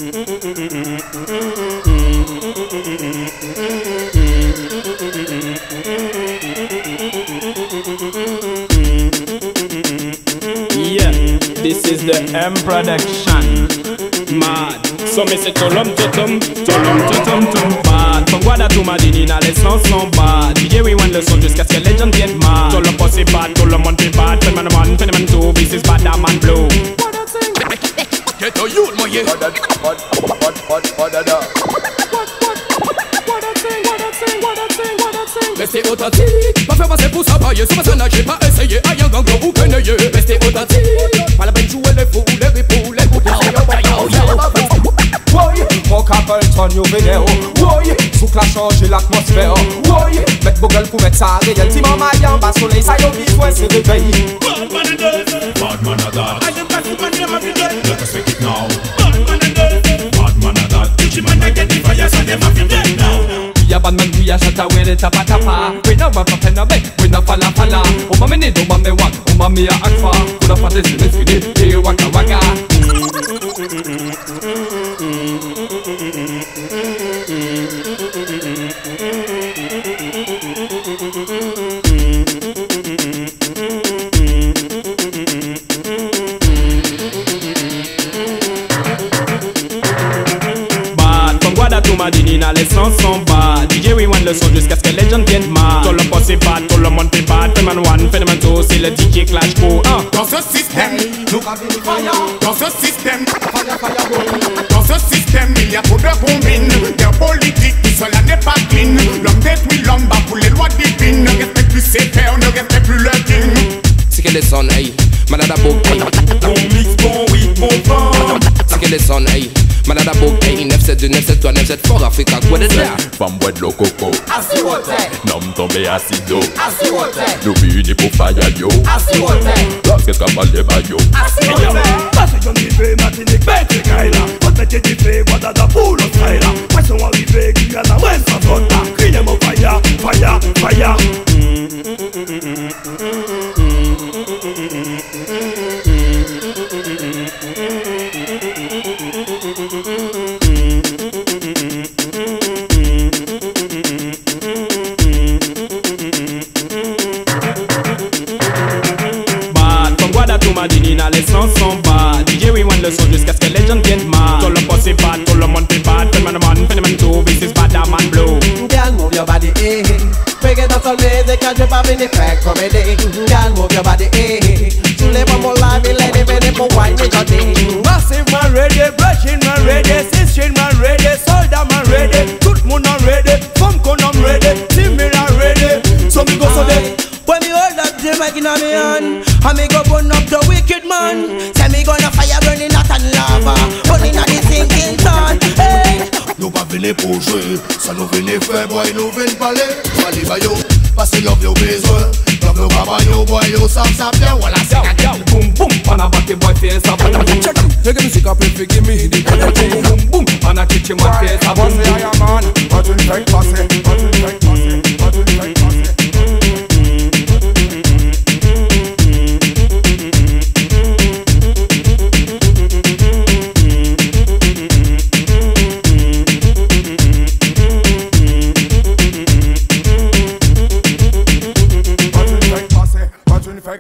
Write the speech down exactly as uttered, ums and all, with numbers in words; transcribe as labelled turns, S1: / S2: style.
S1: Yeah, this is the M production. Mad. So me say tolom totom, tolom totom tom bad. From Guada to Madinina, les sons sont bad. D J rewind le son jusqu'à ce que les gens viennent mad. Tout le poste c'est bad, tout le monde fait bad. Phenomen one, phenomen two, this is bad, that man blow. What that thing?
S2: Get a youth, my yeah.
S3: What that, what, what, what, what that,
S1: what, what, what that thing, what that thing, what that thing, what that thing.
S2: Restez authentique, pas faire passer pour ça pailler. Sur ma scène, j'ai pas essayé, aïe, un gang, ou qu'un œil. Restez authentique, pas la peine de jouer les fous, les ripoux, les coups,
S3: woy, mon Capleton yo vénère. Woy, souk la change l'atmosphère. Woy, mettre Google pour mettre ça réel. Si maman y en bas soleil, ça yo besoin se réveiller.
S4: Bad man and dirt, bad man and that. I am best man in my video. Let us make it now. Bad man and dirt, bad man and that. Gucci man I get the fire, so them have to dead now.
S3: We a bad man, we a shut away the tapa tapa. We no rap up in a bed, we no falla falla. Oh mama need, oh mama want, oh mama a akfa. Coulda pas des let's get it, hey waka waka.
S1: Madinina, les sons sont bad. D J rewind le son jusqu'à ce que les gens viennent mad. Tout le poste c'est bad, tout le monde fait bad. Phenomen one, phénomène two, c'est le D J clash pour un.
S2: Dans ce système,
S3: Look at the fire.
S2: dans ce système,
S3: Fire, fire, boy.
S2: dans ce système, il y a trop de combines. Guerre politique, tout cela n'est pas clean. L'homme détruit l'homme, bat pour les lois divines. Ne respecte plus ses pères, ne respecte plus le king.
S5: C'est que les sons, hey, malade à bouc, hey.
S4: Bon mix, bon oui, bon vent.
S5: C'est que les sons, hey, malade à bouc, hey. neuf sept deux, neuf sept trois, neuf sept four, Africa, quoi de là?
S4: Femme boit de l'eau coco.
S3: Assis wote.
S4: Nom tombé acido.
S3: Assis wote.
S4: Nous unis pour fire yo.
S3: Assis wote.
S4: Lorsque ça parle de bayo.
S3: Assis wote.
S6: Parce que j'en arrivé, Martinique, bête, Kaila. On m'a dit, fait, Guadada, pour le Kaila. Moi, sont arrivés, Guyana, ouais, ça vote là. Criez mon fire, fire, fire.
S1: Bad, from Guada to Madinina, les sons sont bad. D J rewind le son jusqu'à ce que les gens viennent mad. Tout le poste c'est bad, tout le monde fait bad. Phenomen one, phénomène two, this is bad, that man blow.
S7: Girl, move your body, eh. Reggae dancehall music, and je pas venir faire comédie. Girl, move your body, eh. Tous les bons live, il est venu pour wine et chanter.
S6: Massive man ready, brushing man ready, sistering man ready, soldier man ready, tout le monde ready, femme qu'on am ready, similar ready. So me go so there.
S7: When me hold up the mic in my hand, and me go burn up the wicked man. Say me gonna fire burning hot and lava, burning at the sinking sun. Hey.
S8: Nous pas venir pour jouer, ça nous venir faire, boy, nous venir parler. Parler bayo, parce que y'en besoin. Comme nous pas bayo, boy, yo, ça, ça bien, voilà, c'est la gueule.
S3: Boom boom, on a battu boy face a boom. Check it, reggae music a play, give me the energy. Boom boom, on a kitchen man face a boom.
S6: I am man, what you think, bossy, what you think.